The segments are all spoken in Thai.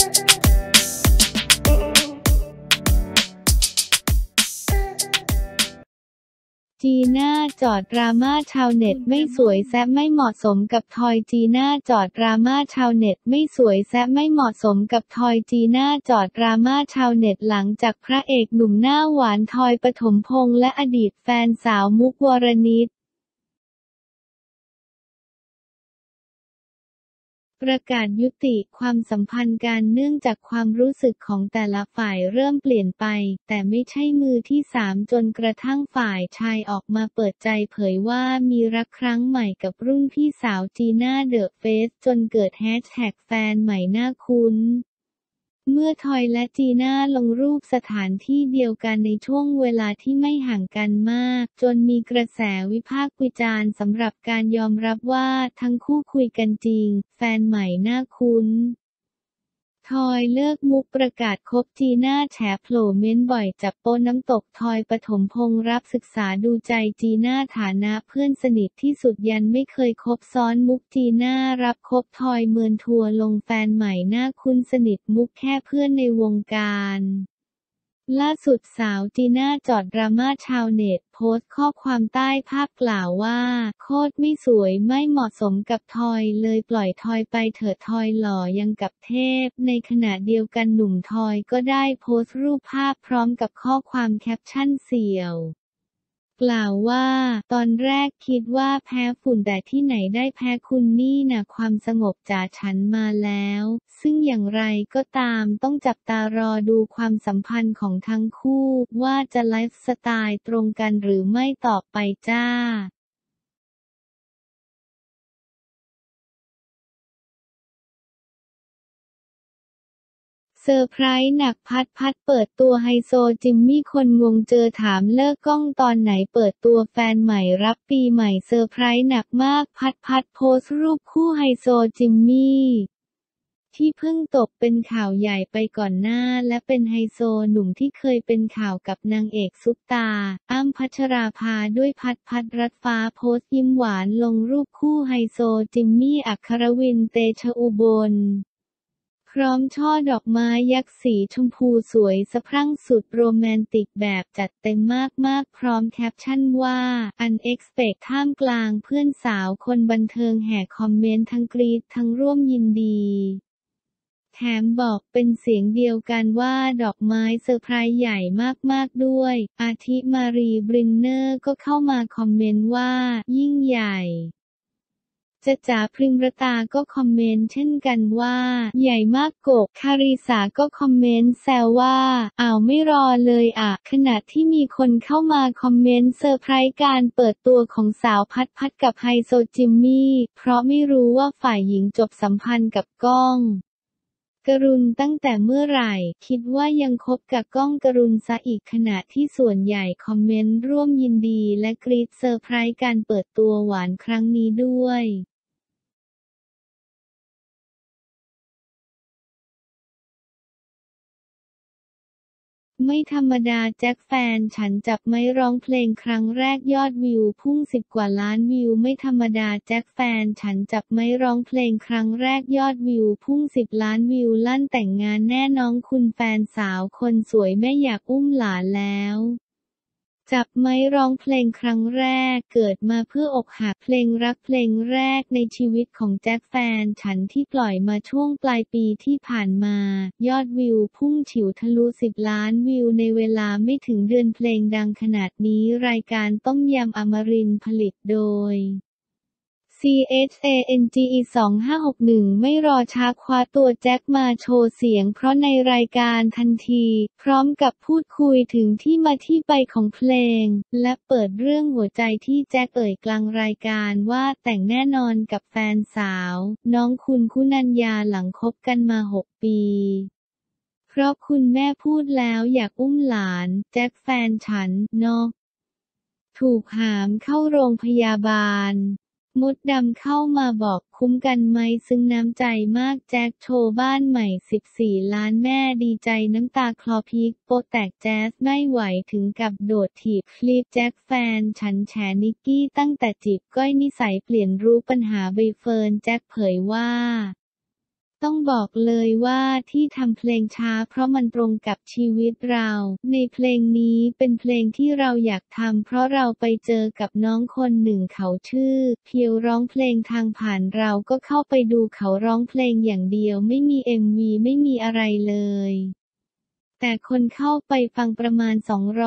จีน่าจอดดราม่าชาวเน็ตไม่สวยแซะไม่เหมาะสมกับทอยจีน่าจอดดราม่าชาวเน็ตไม่สวยแซะไม่เหมาะสมกับทอยจีน่าจอดดราม่าชาวเน็ตหลังจากพระเอกหนุ่มหน้าหวานทอยปฐมพงษ์และอดีตแฟนสาวมุกวรณิตประกาศยุติความสัมพันธ์กันเนื่องจากความรู้สึกของแต่ละฝ่ายเริ่มเปลี่ยนไปแต่ไม่ใช่มือที่สามจนกระทั่งฝ่ายชายออกมาเปิดใจเผยว่ามีรักครั้งใหม่กับรุ่นพี่สาวจีน่าเดอะเฟสจนเกิดแฮชแท็กแฟนใหม่น่าคุ้นเมื่อทอยและจีน่าลงรูปสถานที่เดียวกันในช่วงเวลาที่ไม่ห่างกันมากจนมีกระแสวิพากษ์วิจารณ์สำหรับการยอมรับว่าทั้งคู่คุยกันจริงแฟนใหม่น่าคุ้นทอยเลิกมุกประกาศคบจีน่าแฉโผล่เม้นบ่อยจับโป๊ะน้ำตกทอยปฐมพงษ์รับศึกษาดูใจจีน่าฐานะเพื่อนสนิทที่สุดยันไม่เคยคบซ้อนมุกจีน่ารับคบทอยเมินทัวร์ลงแฟนใหม่น่าคุ้นสนิทมุกแค่เพื่อนในวงการล่าสุดสาวจีน่าจอดดราม่าชาวเน็ตโพสต์ข้อความใต้ภาพกล่าวว่าโคตรไม่สวยไม่เหมาะสมกับทอยเลยปล่อยทอยไปเถิดทอยหล่อยังกับเทพในขณะเดียวกันหนุ่มทอยก็ได้โพสต์รูปภาพพร้อมกับข้อความแคปชั่นเสี่ยวกล่าวว่าตอนแรกคิดว่าแพ้ฝุ่นแต่ที่ไหนได้แพ้คุณนี่น่ะความสงบจากฉันมาแล้วซึ่งอย่างไรก็ตามต้องจับตารอดูความสัมพันธ์ของทั้งคู่ว่าจะไลฟ์สไตล์ตรงกันหรือไม่ต่อไปจ้าเซอร์ไพรส์หนักพัดเปิดตัวไฮโซจิมมี่คนงงเจอถามเลิกกล้องตอนไหนเปิดตัวแฟนใหม่รับปีใหม่เซอร์ไพรส์หนักมากพัดโพสต์รูปคู่ไฮโซจิมมี่ที่เพิ่งตกเป็นข่าวใหญ่ไปก่อนหน้าและเป็นไฮโซหนุ่มที่เคยเป็นข่าวกับนางเอกซุปตาอ้ำพัชราภาด้วยพัดรัตฟ้าโพสต์ยิ้มหวานลงรูปคู่ไฮโซจิมมี่อัครวินเตชะอุบลพร้อมช่อดอกไม้ยักษ์สีชมพูสวยสะพรั่งสุดโรแมนติกแบบจัดเต็มมากพร้อมแคปชั่นว่า Unexpected ท่ามกลางเพื่อนสาวคนบันเทิงแห่คอมเมนต์ทั้งกรี๊ดทั้งร่วมยินดีแถมบอกเป็นเสียงเดียวกันว่าดอกไม้เซอร์ไพรส์ใหญ่มากด้วยอาทิมารีบรินเนอร์ก็เข้ามาคอมเมนต์ว่ายิ่งใหญ่จ๋าพริมรตาก็คอมเมนต์เช่นกันว่าใหญ่มากกบคาริสาก็คอมเมนต์แซวว่าอ้าวไม่รอเลยอ่ะขณะที่มีคนเข้ามาคอมเมนต์เซอร์ไพรส์การเปิดตัวของสาวพัดกับไฮโซจิมมี่เพราะไม่รู้ว่าฝ่ายหญิงจบสัมพันธ์กับก้องกรุณตั้งแต่เมื่อไหร่คิดว่ายังคบกับก้องกรุณซะอีกขณะที่ส่วนใหญ่คอมเมนต์ร่วมยินดีและกรี๊ดเซอร์ไพรส์การเปิดตัวหวานครั้งนี้ด้วยไม่ธรรมดาแจ็คแฟนฉันจับไมค์ร้องเพลงครั้งแรกยอดวิวพุ่ง10 กว่าล้านวิวไม่ธรรมดาแจ็คแฟนฉันจับไมค์ร้องเพลงครั้งแรกยอดวิวพุ่ง10 ล้านวิวลั่นแต่งงานแน่น้องคุณแฟนสาวคนสวยแม่อยากอุ้มหลานแล้วจับไมค์ร้องเพลงครั้งแรกเกิดมาเพื่ออกหักเพลงรักเพลงแรกในชีวิตของแจ็คแฟนฉันที่ปล่อยมาช่วงปลายปีที่ผ่านมายอดวิวพุ่งฉิวทะลุ10 ล้านวิวในเวลาไม่ถึงเดือนเพลงดังขนาดนี้รายการต้มยำอมรินทร์ผลิตโดยCHANGE 2561ไม่รอช้าคว้าตัวแจ็คมาโชว์เสียงเพราะในรายการทันทีพร้อมกับพูดคุยถึงที่มาที่ไปของเพลงและเปิดเรื่องหัวใจที่แจ็คเอ่ยกลางรายการว่าแต่งแน่นอนกับแฟนสาวน้องคุณคุณัญญาหลังคบกันมา6 ปีเพราะคุณแม่พูดแล้วอยากอุ้มหลานแจ็คแฟนฉันเนาะถูกหามเข้าโรงพยาบาลมดดำเข้ามาบอกคุ้มกันไหมซึ้งน้ำใจมากแจ็คโชว์บ้านใหม่14 ล้านแม่ดีใจน้ำตาคลอพีคโปแตกแจ๊สไม่ไหวถึงกับโดดถีบคลิปแจ็คแฟนฉันแฉนิกกี้ตั้งแต่จีบก้อยนิสัยเปลี่ยนรู้ปัญหาใบเฟิร์นแจ็คเผยว่าต้องบอกเลยว่าที่ทำเพลงช้าเพราะมันตรงกับชีวิตเรา ในเพลงนี้เป็นเพลงที่เราอยากทำเพราะเราไปเจอกับน้องคนหนึ่งเขาชื่อเพียวร้องเพลงทางผ่านเราก็เข้าไปดูเขาร้องเพลงอย่างเดียวไม่มี MV ไม่มีอะไรเลยแต่คนเข้าไปฟังประมาณ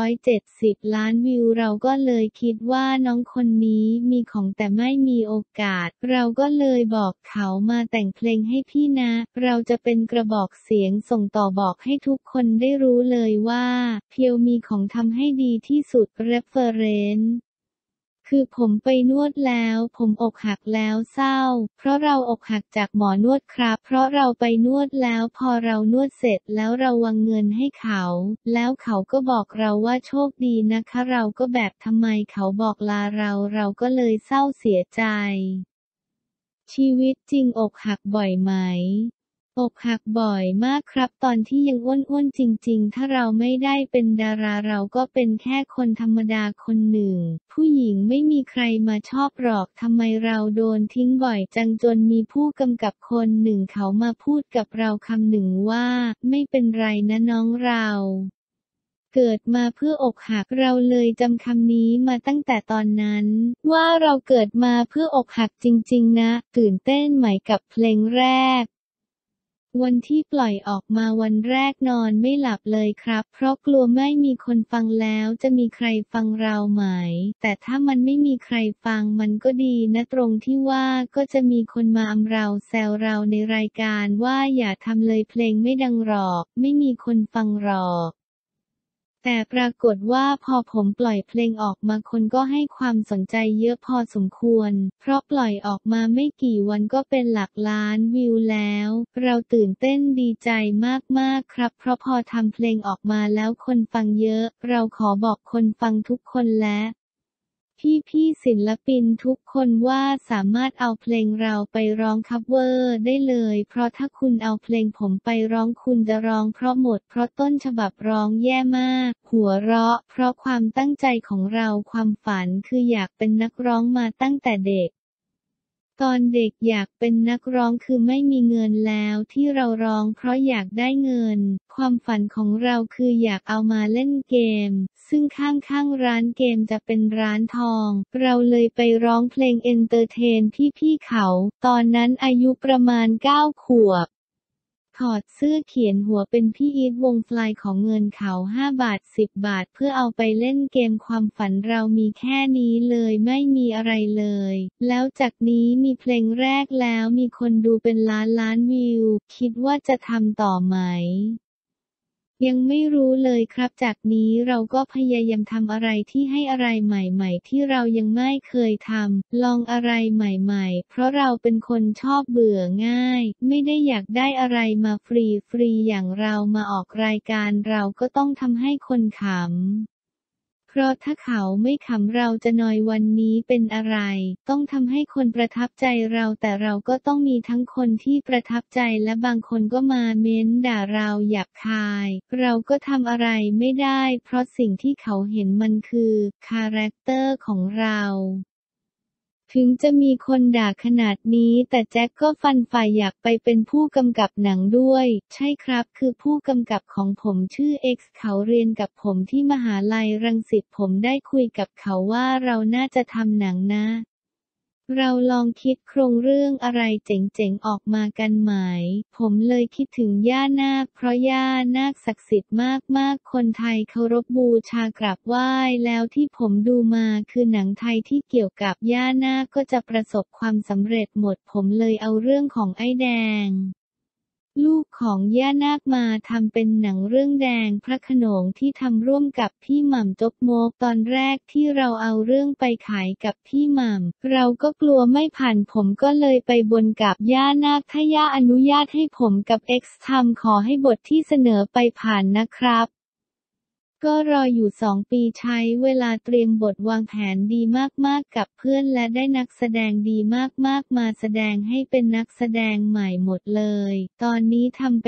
270 ล้านวิวเราก็เลยคิดว่าน้องคนนี้มีของแต่ไม่มีโอกาสเราก็เลยบอกเขามาแต่งเพลงให้พี่นะเราจะเป็นกระบอกเสียงส่งต่อบอกให้ทุกคนได้รู้เลยว่าเพียวมีของทำให้ดีที่สุด referenceคือผมไปนวดแล้วผมอกหักแล้วเศร้าเพราะเราอกหักจากหมอนวดครับเพราะเราไปนวดแล้วพอเรานวดเสร็จแล้วเราวางเงินให้เขาแล้วเขาก็บอกเราว่าโชคดีนะคะเราก็แบบทำไมเขาบอกลาเราก็เลยเศร้าเสียใจชีวิตจริงอกหักบ่อยไหมอกหักบ่อยมากครับตอนที่ยังอ้วนๆจริงๆถ้าเราไม่ได้เป็นดาราเราก็เป็นแค่คนธรรมดาคนหนึ่งผู้หญิงไม่มีใครมาชอบหรอกทำไมเราโดนทิ้งบ่อยจังจนมีผู้กำกับคนหนึ่งเขามาพูดกับเราคำหนึ่งว่าไม่เป็นไรนะน้องเราเกิดมาเพื่ออกหักเราเลยจำคำนี้มาตั้งแต่ตอนนั้นว่าเราเกิดมาเพื่ออกหักจริงๆนะตื่นเต้นไหมกับเพลงแรกวันที่ปล่อยออกมาวันแรกนอนไม่หลับเลยครับเพราะกลัวไม่มีคนฟังแล้วจะมีใครฟังเราไหมแต่ถ้ามันไม่มีใครฟังมันก็ดีนะตรงที่ว่าก็จะมีคนมาอำเราแซวเราในรายการว่าอย่าทำเลยเพลงไม่ดังหรอกไม่มีคนฟังหรอกแต่ปรากฏว่าพอผมปล่อยเพลงออกมาคนก็ให้ความสนใจเยอะพอสมควรเพราะปล่อยออกมาไม่กี่วันก็เป็นหลักล้านวิวแล้วเราตื่นเต้นดีใจมากๆครับเพราะพอทำเพลงออกมาแล้วคนฟังเยอะเราขอบอกคนฟังทุกคนและพี่ๆศิลปินทุกคนว่าสามารถเอาเพลงเราไปร้องคัฟเวอร์ได้เลยเพราะถ้าคุณเอาเพลงผมไปร้องคุณจะร้องเพราะหมดเพราะต้นฉบับร้องแย่มากหัวเราะเพราะความตั้งใจของเราความฝันคืออยากเป็นนักร้องมาตั้งแต่เด็กตอนเด็กอยากเป็นนักร้องคือไม่มีเงินแล้วที่เราร้องเพราะอยากได้เงินความฝันของเราคืออยากเอามาเล่นเกมซึ่งข้างๆร้านเกมจะเป็นร้านทองเราเลยไปร้องเพลงเอนเตอร์เทนพี่ๆเขาตอนนั้นอายุประมาณ9 ขวบถอดเสื้อเขียนหัวเป็นพี่อีทวงฟลายของเงินเขา5 บาท10 บาทเพื่อเอาไปเล่นเกมความฝันเรามีแค่นี้เลยไม่มีอะไรเลยแล้วจากนี้มีเพลงแรกแล้วมีคนดูเป็นล้านวิวคิดว่าจะทำต่อไหมยังไม่รู้เลยครับจากนี้เราก็พยายามทำอะไรที่ให้อะไรใหม่ๆที่เรายังไม่เคยทำลองอะไรใหม่ๆเพราะเราเป็นคนชอบเบื่อง่ายไม่ได้อยากได้อะไรมาฟรีๆอย่างเรามาออกรายการเราก็ต้องทำให้คนขำเพราะถ้าเขาไม่ขำเราจะนอยวันนี้เป็นอะไรต้องทำให้คนประทับใจเราแต่เราก็ต้องมีทั้งคนที่ประทับใจและบางคนก็มาเม้นด่าเราหยาบคายเราก็ทำอะไรไม่ได้เพราะสิ่งที่เขาเห็นมันคือคาแรคเตอร์ของเราถึงจะมีคนด่าขนาดนี้แต่แจ็คก็ฟันฝ่ายอยากไปเป็นผู้กำกับหนังด้วยใช่ครับคือผู้กำกับของผมชื่อ X เขาเรียนกับผมที่มหาลัยรังสิตผมได้คุยกับเขาว่าเราน่าจะทำหนังนะเราลองคิดโครงเรื่องอะไรเจ๋งๆออกมากันไหมผมเลยคิดถึงย่านาคเพราะย่านาคศักดิ์สิทธิ์มากๆคนไทยเคารพบูชากราบไหว้แล้วที่ผมดูมาคือหนังไทยที่เกี่ยวกับย่านาคก็จะประสบความสำเร็จหมดผมเลยเอาเรื่องของไอ้แดงลูกของย่านาคมาทำเป็นหนังเรื่องแดงพระโขนงที่ทำร่วมกับพี่หม่ำจกมกตอนแรกที่เราเอาเรื่องไปขายกับพี่หม่ำเราก็กลัวไม่ผ่านผมก็เลยไปบนกับย่านาคถ้าย่าอนุญาตให้ผมกับ X ทำขอให้บทที่เสนอไปผ่านนะครับก็รออยู่2 ปีใช้เวลาเตรียมบทวางแผนดีมากๆกับเพื่อนและได้นักแสดงดีมากๆมาแสดงให้เป็นนักแสดงใหม่หมดเลยตอนนี้ทำไป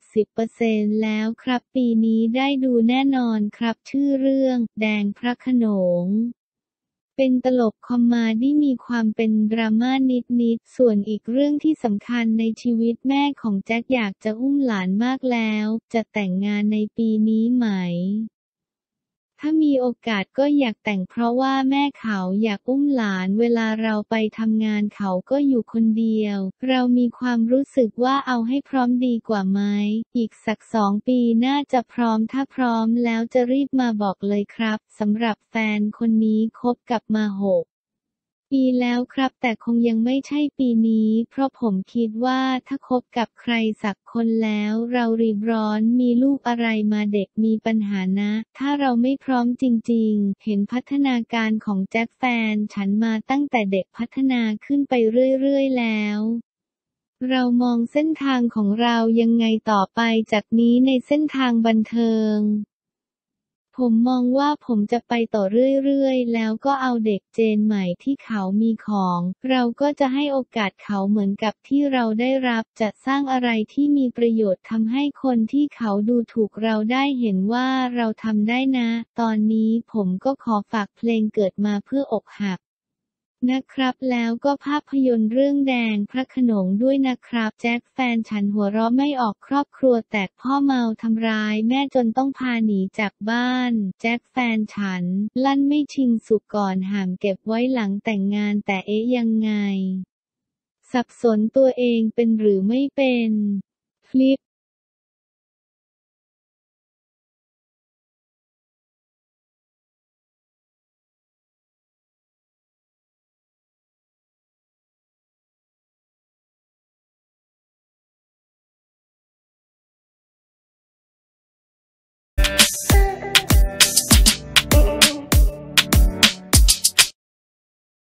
70% แล้วครับปีนี้ได้ดูแน่นอนครับชื่อเรื่องแดงพระโขนงเป็นตลกคอมเมดี้มีความเป็นดราม่านิดๆส่วนอีกเรื่องที่สำคัญในชีวิตแม่ของแจ็คอยากจะอุ้มหลานมากแล้วจะแต่งงานในปีนี้ไหมถ้ามีโอกาสก็อยากแต่งเพราะว่าแม่เขาอยากอุ้มหลานเวลาเราไปทำงานเขาก็อยู่คนเดียวเรามีความรู้สึกว่าเอาให้พร้อมดีกว่าไหมอีกสัก2 ปีน่าจะพร้อมถ้าพร้อมแล้วจะรีบมาบอกเลยครับสำหรับแฟนคนนี้คบกับมา6 ปีแล้วครับแต่คงยังไม่ใช่ปีนี้เพราะผมคิดว่าถ้าคบกับใครสักคนแล้วเรารีบร้อนมีลูกอะไรมาเด็กมีปัญหานะถ้าเราไม่พร้อมจริงๆเห็นพัฒนาการของแจ็คแฟนฉันมาตั้งแต่เด็กพัฒนาขึ้นไปเรื่อยๆแล้วเรามองเส้นทางของเรายังไงต่อไปจากนี้ในเส้นทางบันเทิงผมมองว่าผมจะไปต่อเรื่อยๆแล้วก็เอาเด็กเจนใหม่ที่เขามีของเราก็จะให้โอกาสเขาเหมือนกับที่เราได้รับจะสร้างอะไรที่มีประโยชน์ทำให้คนที่เขาดูถูกเราได้เห็นว่าเราทำได้นะตอนนี้ผมก็ขอฝากเพลงเกิดมาเพื่ออกหักนะครับแล้วก็ภาพยนตร์เรื่องแดงพระโขนงด้วยนะครับแจ็คแฟนฉันหัวเราะไม่ออกครอบครัวแตกพ่อเมาทำร้ายแม่จนต้องพาหนีจากบ้านแจ็คแฟนฉันลั่นไม่ชิงสุกก่อนห่ามเก็บไว้หลังแต่งงานแต่เอ๊ะยังไงสับสนตัวเองเป็นหรือไม่เป็นคลิป